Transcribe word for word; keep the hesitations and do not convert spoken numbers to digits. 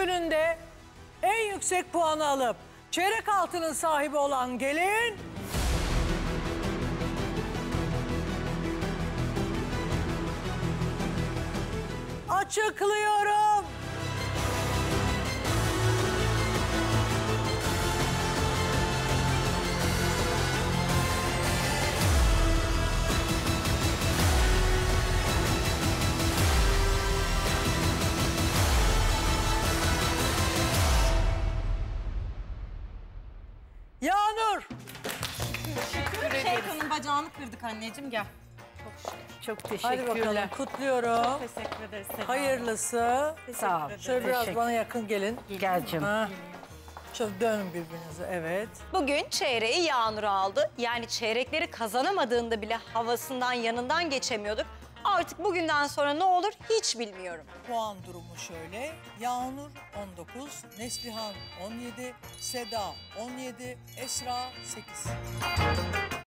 gününde en yüksek puanı alıp çeyrek altının sahibi olan gelin... Açıklıyorum. Yağnur. Şeytanın bacağını kırdık anneciğim, gel. Çok Hadi teşekkürler. bakalım, kutluyorum. Teşekkür ederiz. Hayırlısı. Sağ ol. Şöyle biraz Teşekkür. bana yakın gelin. Gel canım. Ha. Şöyle dönün birbirinize, evet. Bugün çeyreği Yağnur aldı. Yani çeyrekleri kazanamadığında bile havasından yanından geçemiyorduk. Artık bugünden sonra ne olur hiç bilmiyorum. Puan durumu şöyle. Yağnur on dokuz, Neslihan on yedi, Seda on yedi, Esra sekiz.